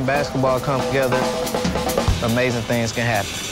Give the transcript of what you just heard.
and basketball come together, amazing things can happen.